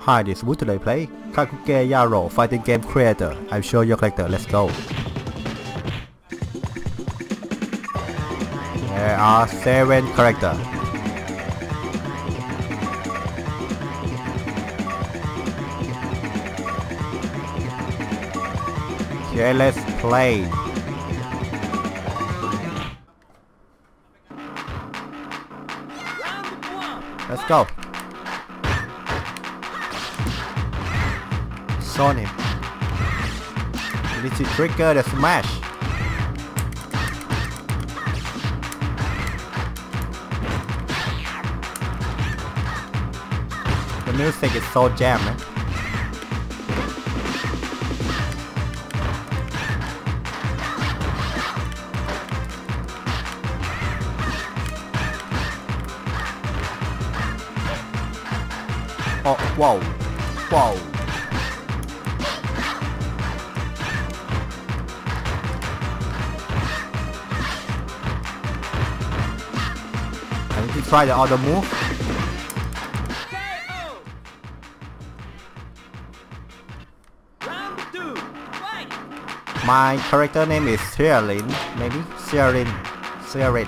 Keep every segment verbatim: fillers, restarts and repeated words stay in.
Hi, this is Wood today play Kakuge-Yaro fighting game creator. I'm sure your character. Let's go. There are seven characters. Okay, let's play. Let's go. Zone him. You need to trigger the smash. The music is so jam, man. Oh, whoa, whoa. I need to try the other move. Round two, fight. My character name is Sherilyn, maybe? Sherilyn. Sherilyn.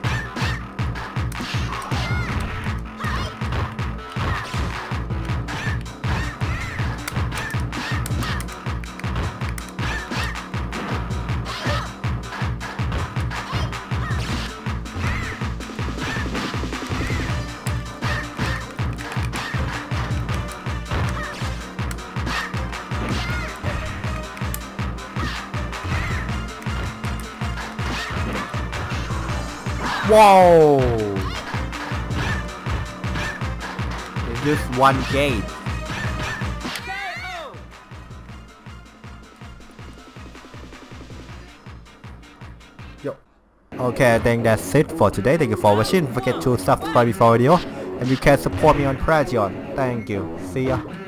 Whoa! It's just one gate. Yo. Okay, I think that's it for today. Thank you for watching. Don't forget to subscribe before video, and you can support me on Patreon. Thank you. See ya.